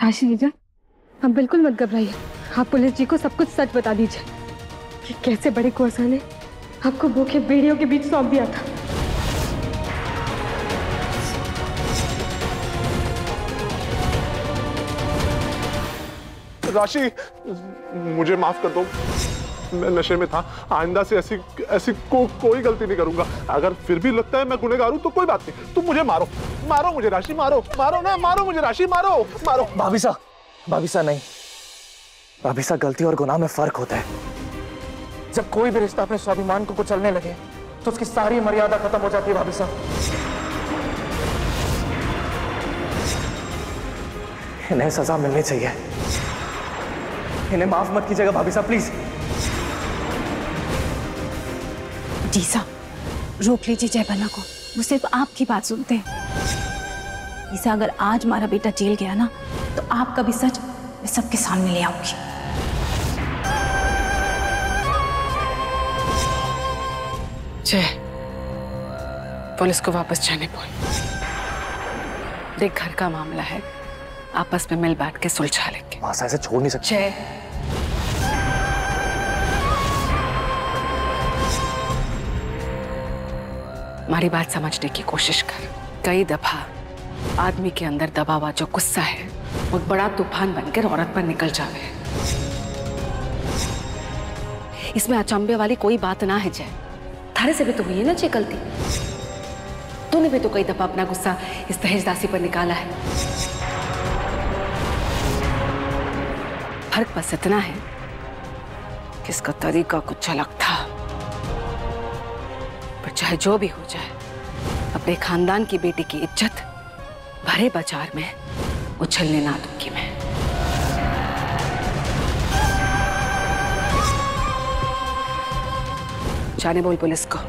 राशि जीजा, आप बिल्कुल मत घबराइए। आप पुलिस जी को सब कुछ सच बता दीजिए कि कैसे बड़े कुआसा ने आपको भूखे भेड़ियों के बीच सौंप दिया था। राशि, मुझे माफ कर दो, मैं नशे में था। आइंदा से ऐसी ऐसी कोई गलती नहीं करूंगा। अगर फिर भी लगता है मैं गुनहगार हूं तो कोई बात नहीं, तुम मुझे मारो, मारो मुझे राशि, मारो मारो ना, मारो मुझे राशि, मारो मारो। भाभी सा नहीं, भाभी सा, गलती और गुनाह में फर्क होता है। जब कोई भी रिश्ता अपने स्वाभिमान को कुचलने लगे तो उसकी सारी मर्यादा खत्म हो जाती है। भाभी सा, इन्हें सजा मिलनी चाहिए, इन्हें माफ मत कीजिएगा भाभी साहब, प्लीज। जीसा, रोक लीजिए जयबन्ना को, वो सिर्फ आपकी बात सुनते हैं। जीसा, अगर आज हमारा बेटा जेल गया ना तो आपका भी सच मैं सबके सामने ले आऊंगी। जय, पुलिस को वापस जाने बोल। देख, घर का मामला है, आपस में मिल बैठ के सुलझा लेंगे। वहां से ऐसे छोड़ नहीं सकते। जय, हमारी बात समझने की कोशिश कर। कई दफा आदमी के अंदर दबा हुआ जो गुस्सा है वो बड़ा तूफान बनकर औरत पर निकल जावे। इसमें अचंभे वाली कोई बात ना है जय। थारे से भी तो हुई है ना जय गलती। तूने भी तो कई दफा अपना गुस्सा इस दहेजदासी पर निकाला है। फर्क बस इतना है कि इसका तरीका कुछ अलग था। पर चाहे जो भी हो जाए, अपने खानदान की बेटी की इज्जत भरे बाजार में उछलने ना दूंगी मैं। जाने बोल पुलिस को।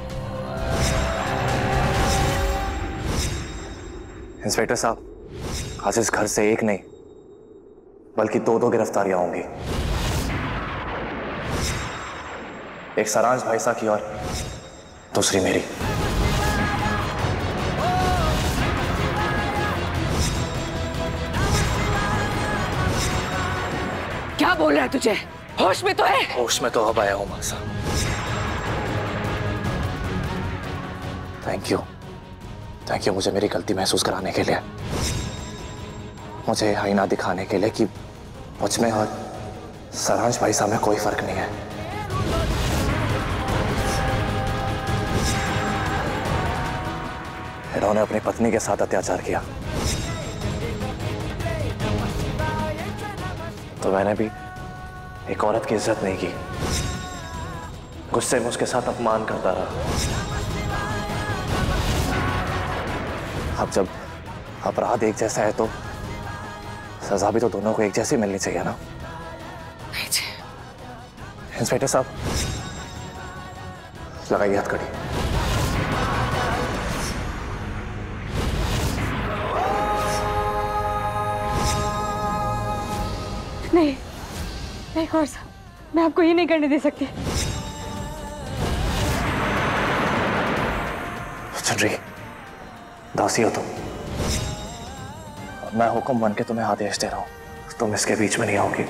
इंस्पेक्टर साहब, आज इस घर से एक नहीं बल्कि दो गिरफ्तारियां होंगी। एक सारांश भाई साहब की और दूसरी मेरी। क्या बोल रहा है तुझे? होश में तो है? होश में तो अब आया हूं मासा। थैंक यू मुझे मेरी गलती महसूस कराने के लिए, मुझे आईना दिखाने के लिए कि मुझ में और सारांश भाई साहब में कोई फर्क नहीं है। इन्होंने अपनी पत्नी के साथ अत्याचार किया तो मैंने भी एक औरत की इज्जत नहीं की। गुस्से में उसके साथ अपमान करता रहा। अब जब अपराध एक जैसा है तो सजा भी तो दोनों को एक जैसी मिलनी चाहिए ना। इंस्पेक्टर साहब, लगाइए हथकड़ी। नहीं कौर साहब, मैं आपको ये नहीं करने दे सकती। चुनरी, दासी हो तुम, मैं हुक्म बन के तुम्हें आदेश दे रहा हूं, तुम इसके बीच में नहीं आओगी।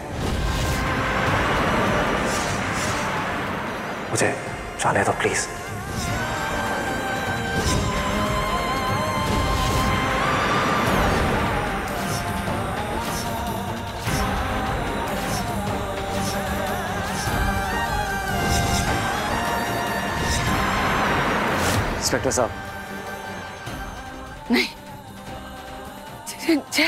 मुझे जाने दो प्लीज। इंस्पेक्टर साहब, नहीं जय,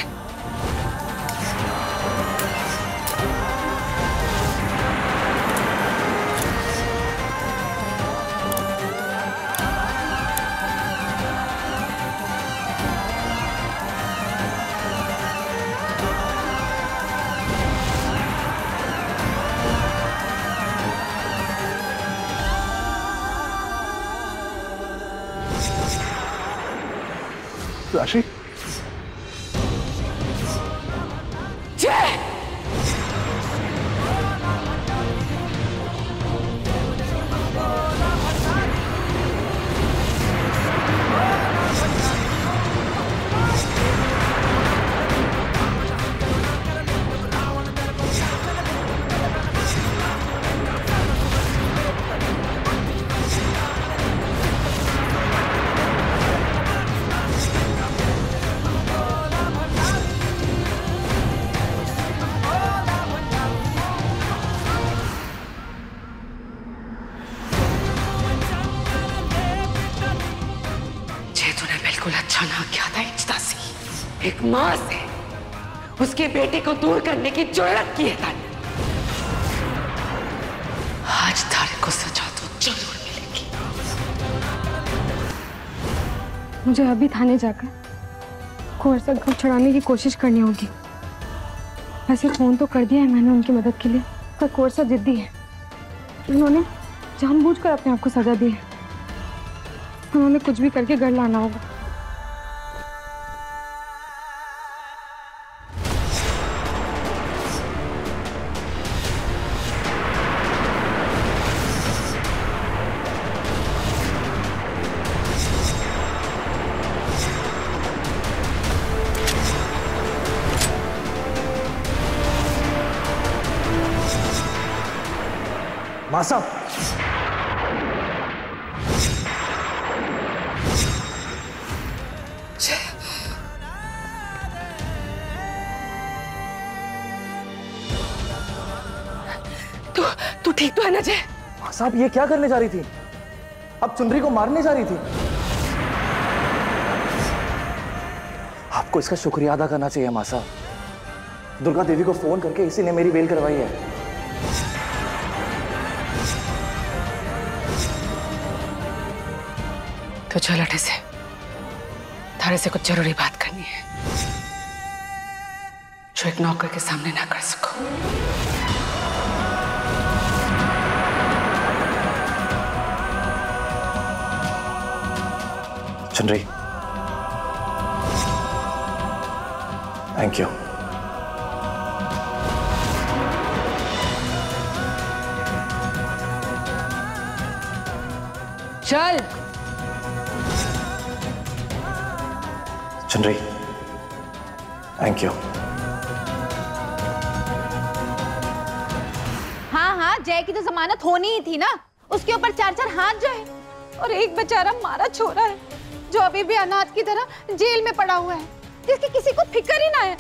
राशि, बिल्कुल अच्छा ना किया था इजदासी। एक माँ से उसके बेटे को दूर करने की जुर्रत की है ताने। आज तारे को सजा तो जरूर मिलेगी। मुझे अभी थाने जाकर कुंवर से घर छुड़ाने की कोशिश करनी होगी। वैसे फोन तो कर दिया है मैंने उनकी मदद के लिए, पर कुंवर सा जिद्दी है। उन्होंने जानबूझकर अपने आप को सजा दी है। उन्होंने कुछ भी करके घर लाना होगा। माँ साहब, तू ठीक तो है ना जय? माँ साहब ये क्या करने जा रही थी? अब चुनरी को मारने जा रही थी? आपको इसका शुक्रिया अदा करना चाहिए माँ साहब। दुर्गा देवी को फोन करके इसी ने मेरी बेल करवाई है। तो चल अटे से, थारे से कुछ जरूरी बात करनी है जो एक नौकर के सामने ना कर सको। चुनरी, थैंक यू। चल चुनरी, थैंक यू। हाँ हाँ, जय की तो जमानत होनी ही थी ना। उसके ऊपर 4-4 हाथ जो है, और एक बेचारा मारा छोरा है जो अभी भी अनाथ की तरह जेल में पड़ा हुआ है, जिसकी किसी को फिक्र ही ना है।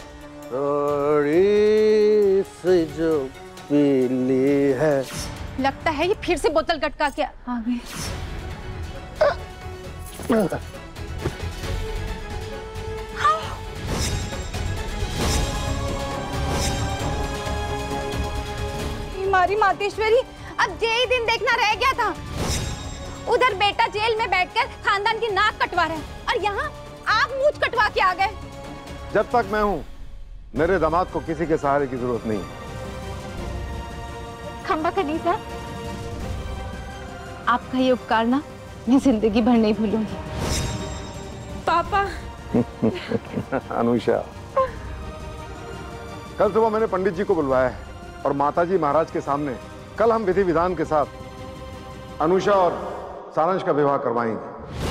थोड़ी सी जो पीली है। लगता है ये फिर से बोतल गटका के आ गए। हमारी मातेश्वरी, अब यही दिन देखना रह गया था। उधर बेटा जेल में बैठकर खानदान की नाक कटवा रहे हैं और यहाँ आप मूंछ कटवा के आ गए। जब तक मैं हूँ मेरे दामाद को किसी के सहारे की जरूरत नहीं। खंबा कनीसा, आपका ये उपकार ना मैं जिंदगी भर नहीं भूलूंगी। पापा। अनुषा, कल सुबह मैंने पंडित जी को बुलवाया है और माताजी महाराज के सामने कल हम विधि विधान के साथ अनुषा और सारंश का विवाह करवाएंगे।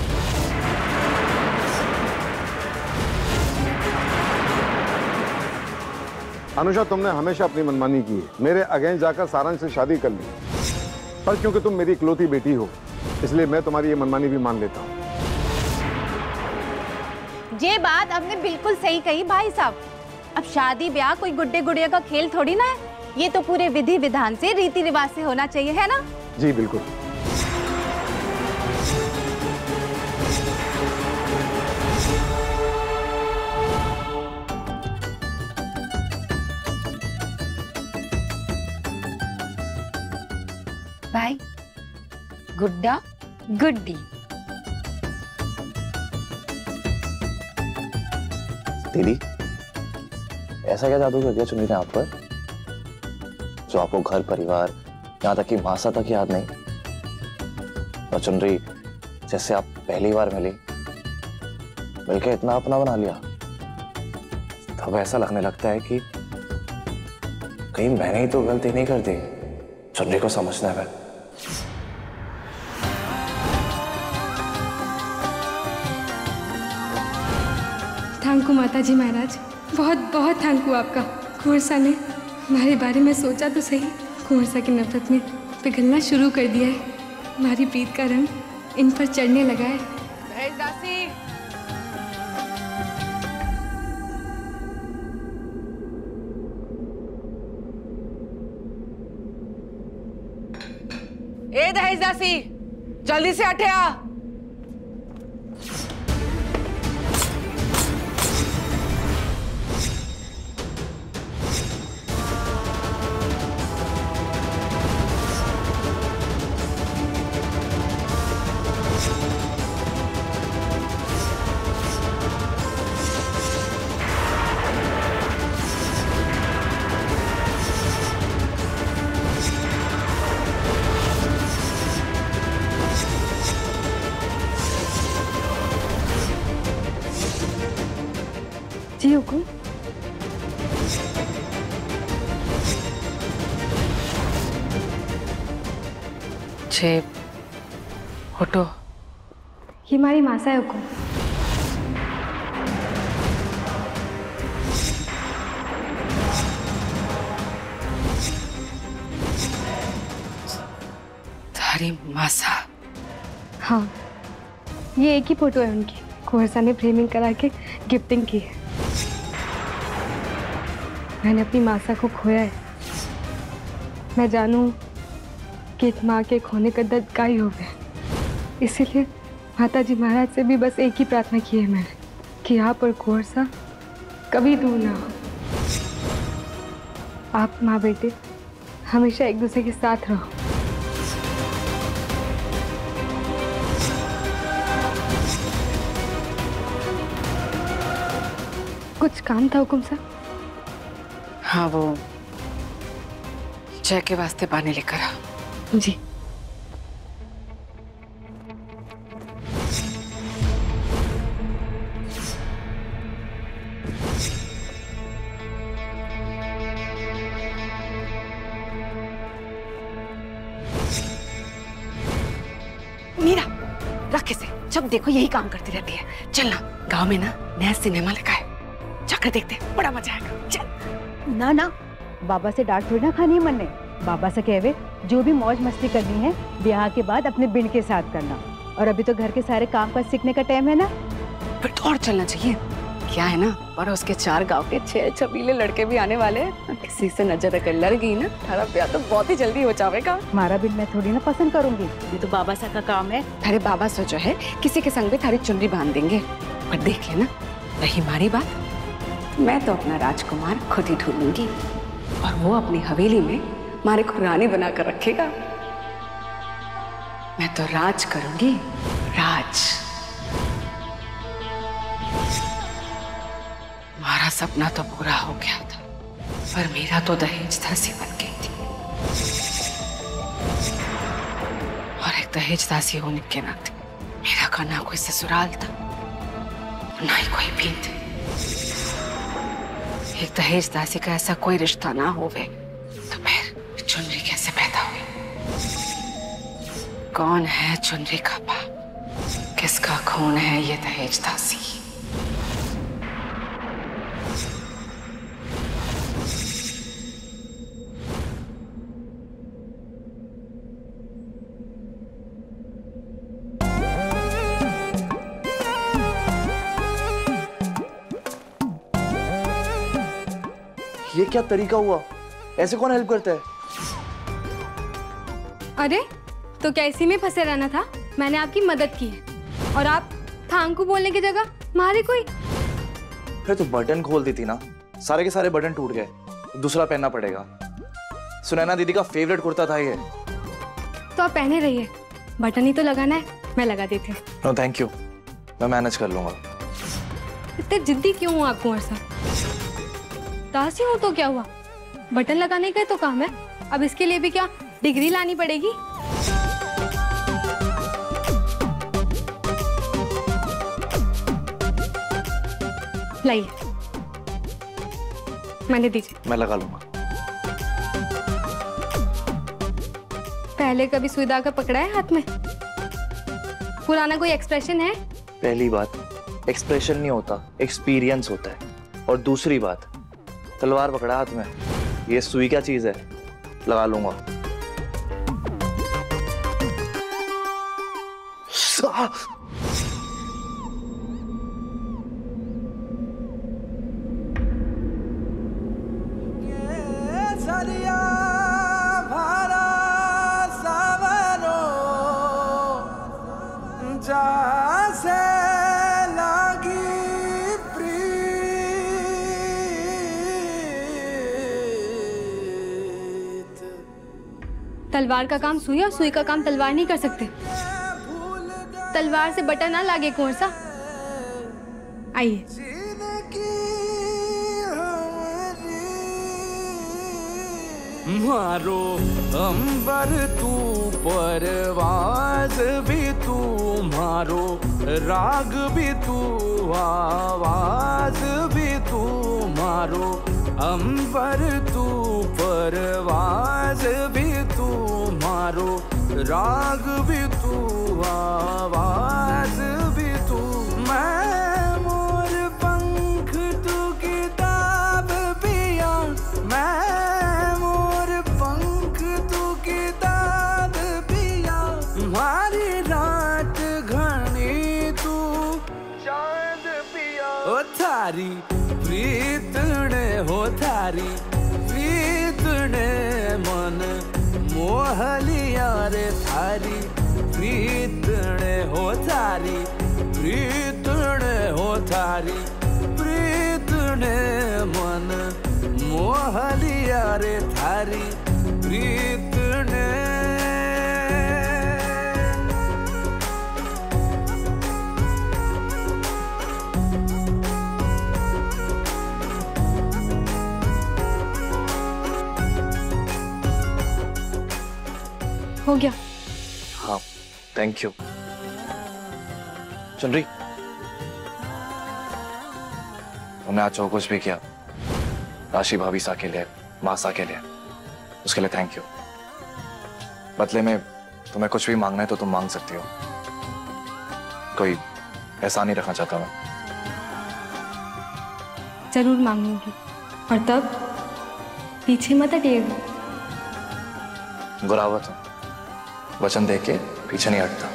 अनुषा, तुमने हमेशा अपनी मनमानी की है। मेरे अगेंस्ट जाकर सारंश से शादी कर ली, पर क्योंकि तुम मेरी इकलौती बेटी हो इसलिए मैं तुम्हारी ये मनमानी भी मान लेता हूँ। ये बात आपने बिल्कुल सही कही भाई साहब। अब शादी ब्याह कोई गुड्डे गुड़िया का खेल थोड़ी ना है। ये तो पूरे विधि विधान से, रीति रिवाज से होना चाहिए, है ना? जी बिल्कुल। भाई गुड्डा गुड्डी। दीदी, ऐसा क्या जादू कर दिया चुनरी ने आप पर जो आपको घर परिवार यहाँ तक कि मासा तक याद नहीं? और चुनरी, जैसे आप पहली बार मिली, मिलके इतना अपना बना लिया, तब ऐसा लगने लगता है कि कहीं मैंने ही तो गलती नहीं कर दी चुनरी को समझने में। थैंक यू माता जी महाराज, बहुत बहुत थैंक यू आपका। कुंवर सा ने हमारे बारे में सोचा तो सही, कुंवर सा की नफरत में पिघलना शुरू कर दिया है। हमारी प्रीत का रंग इन पर चढ़ने लगा है। दासी, ए दहेज दासी, जल्दी से हटे आ। जी हुकुम। छे उठो। ये हमारी मासा है हुकुम। थारी मासा? हाँ, ये एक ही फोटो है उनकी। कुंवर साहब ने फ्रेमिंग करा के गिफ्टिंग की है। मैंने अपनी मासा को खोया है। मैं जानूं कि एक माँ के खोने का दर्द का ही होगा। इसीलिए माता जी महाराज से भी बस एक ही प्रार्थना की है मैंने कि आप और कुंवर साहब कभी दूर ना हो। आप माँ बेटे हमेशा एक दूसरे के साथ रहो। कुछ काम था हुकुम साहब? हाँ, वो जय के वास्ते पानी लेकर आ। जी। मीरा, रख इसे। जब देखो यही काम करती रहती है। चलना, गांव में ना नया सिनेमा लगा है, जाकर देखते हैं, बड़ा मजा आएगा। चल। ना ना, बाबा से डांट थोड़ी ना खानी है मन ने। बाबा से कहवे जो भी मौज मस्ती करनी है ब्याह के बाद अपने बिन के साथ करना। और अभी तो घर के सारे काम काज सीखने का टाइम है ना। फिर तो और चलना चाहिए। क्या है ना, पड़ोस के 4 गांव के 6 छबीले लड़के भी आने वाले हैं। किसी से नजर अगर लड़ गई ना, तारा ब्याह तो बहुत ही जल्दी हो जाएगा। हमारा बिन मैं थोड़ी ना पसंद करूंगी, ये तो बाबा सा का काम है। अरे बाबा सोचो है किसी के संग भी थारी चुनरी बांध देंगे। पर देख लेना, रही हमारी बात, मैं तो अपना राजकुमार खुद ही ढूंढूंगी और वो अपनी हवेली में हमारे को रानी बनाकर रखेगा। मैं तो राज करूंगी, राज। हमारा सपना तो पूरा हो गया था, पर मेरा तो दहेज दासी बन गई थी। और एक दहेज दासी होने के नाते मेरा का ना कोई ससुराल था, ना ही कोई भीत। एक दहेज दासी का ऐसा कोई रिश्ता ना होवे तो फिर चुनरी कैसे पैदा हुई? कौन है चुनरी का बाप? किसका खून है ये दहेज दासी? ये क्या तरीका हुआ? ऐसे कौन हेल्प करता है? अरे तो क्या इसी में फंसे रहना था? मैंने आपकी मदद की है और आप थांग को बोलने की जगह मारे कोई। फिर तो बटन खोल दी थी ना, सारे के सारे बटन टूट गए, दूसरा पहनना पड़ेगा। सुनैना दीदी का फेवरेट कुर्ता था ये। तो आप पहने रहिए, बटन ही तो लगाना है, मैं लगा देती हूँ। नो थैंक यू, मैं मैनेज कर लूंगा। इतने जिद्दी क्यों हो आप कुंवर साहब? दासी हूँ तो क्या हुआ, बटन लगाने का तो काम है। अब इसके लिए भी क्या डिग्री लानी पड़ेगी? लाइए, मैंने दीजिए। मैं लगा लूंगा। पहले कभी सुई धागा पकड़ा है हाथ में? पुराना कोई एक्सप्रेशन है? पहली बात, एक्सप्रेशन नहीं होता, एक्सपीरियंस होता है। और दूसरी बात, तलवार पकड़ा हाथ में, ये सुई क्या चीज है? लगा लूंगा। तलवार का काम सुई और सुई का काम तलवार नहीं कर सकते। तलवार से बटन ना लागे कुंवर साहब। आइए। मारो अंबर तू परवाज भी तू, मारो राग भी तू, आवाज भी तू, मारो अंबर तू परवाज भी तू मारो राग भी तू आवाज भी तू मैं मोर पंख तू किताब पिया मैं मोर पंख तू किताब पिया मारी रात घनी तू चांद पिया ओ थारी प्रीत ने हो थारी प्रीत ने मन मोह लिया रे थारी प्रीत ने हो थारी प्रीत ने हो थारी प्रीत ने मन मोह लिया रे थारी प्रीत ने हो गया। हाँ, थैंक यू। चुनरी, तुमने आज जो कुछ भी किया राशि भाभी सा के लिए, मासा के लिए, उसके लिए थैंक यू। बदले में तुम्हें कुछ भी मांगना है तो तुम मांग सकती हो, कोई ऐसा नहीं रखना चाहता मैं। जरूर मांगूंगी, और तब पीछे मत हटिएगा। गुरावत हूं, वचन दे के पीछे नहीं हटता।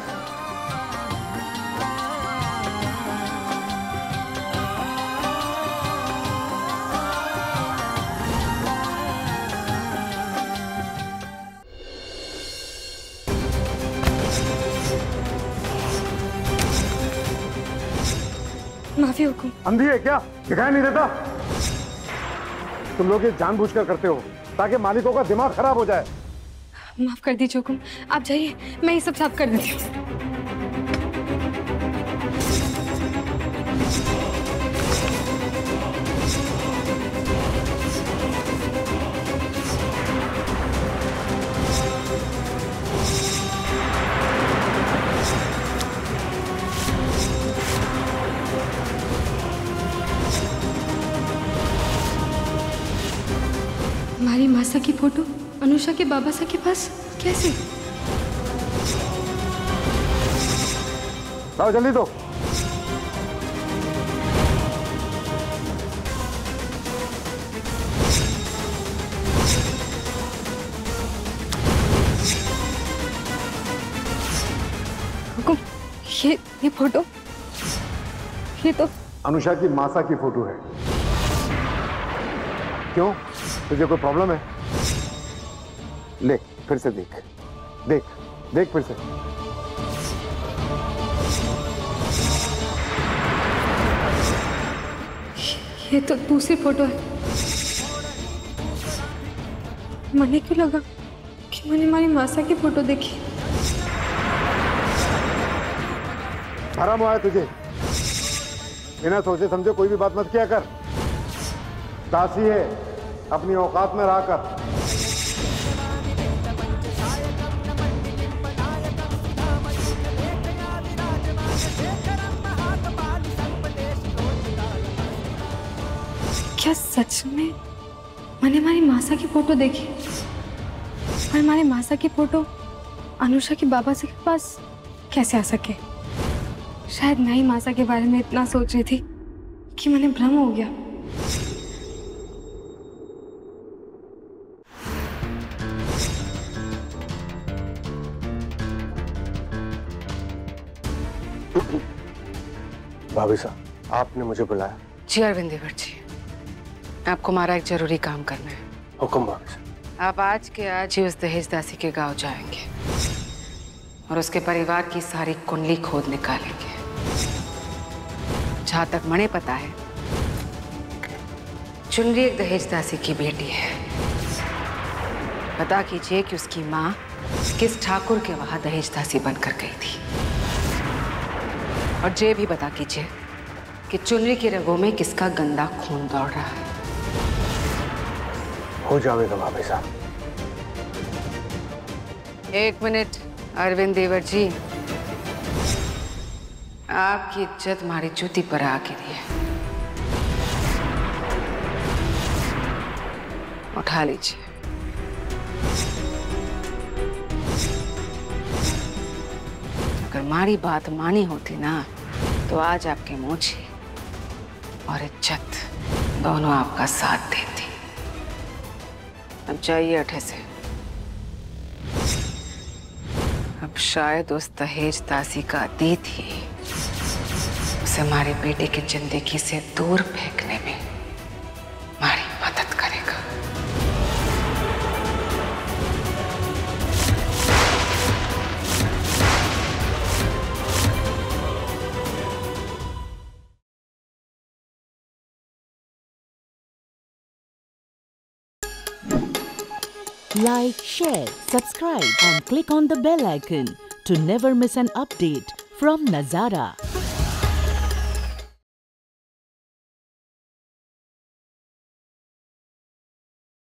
माफी हुकुम। अंधी है क्या, दिखाई नहीं देता? तुम लोग ये जानबूझकर करते हो ताकि मालिकों का दिमाग खराब हो जाए। माफ कर दीजिए हुकुम, आप जाइए, मैं ये सब साफ कर देती हूँ। हमारी मासा की फोटो अनुषा के बाबा सा के पास कैसे? लाओ जल्दी दो। हुकुम, ये फोटो, ये तो अनुषा की मासा की फोटो है। क्यों, तुझे कोई प्रॉब्लम है? ले फिर से देख, देख देख फिर से। ये तो दूसरी फोटो है। मैंने क्यों लगा कि मैंने हमारी मासा की फोटो देखी। हराम हुआ है तुझे, बिना सोचे समझे कोई भी बात मत किया कर। दासी है, अपनी औकात में रहा कर। क्या सच में मैंने हमारी मासा की फोटो देखी? और हमारे मासा की फोटो अनुषा के बाबा से के पास कैसे आ सके? शायद मैं ही मासा के बारे में इतना सोच रही थी कि मैंने भ्रम हो गया। भाभी साहब, आपने मुझे बुलाया? जी अरविंद देवर जी, आपको हमारा एक जरूरी काम करना है। हुक्म भाभी साहब। आप आज के आज ही उस दहेज दासी के गांव जाएंगे और उसके परिवार की सारी कुंडली खोद निकालेंगे। जहां तक मने पता है, चुनरी एक दहेज दासी की बेटी है। पता कीजिए कि उसकी माँ किस ठाकुर के वहां दहेज दासी बनकर गई थी। और ये भी पता कीजिए कि चुनरी की रगों में किसका गंदा खून दौड़ रहा है। हो जाएगा भाभी साहब। एक मिनट अरविंद देवर जी, आपकी इज्जत हमारी जूती पर आ गिरी है। उठा लीजिए। अगर हमारी बात मानी होती ना तो आज आपके मोची और इज्जत दोनों आपका साथ देती। अब जाइए अठे से। अब शायद उस दहेज दासी का अतीत ही उसे हमारे बेटे की जिंदगी से दूर फेंकने में हमारी मदद करेगा। Like, share, subscribe and click on the bell icon to never miss an update from Nazara.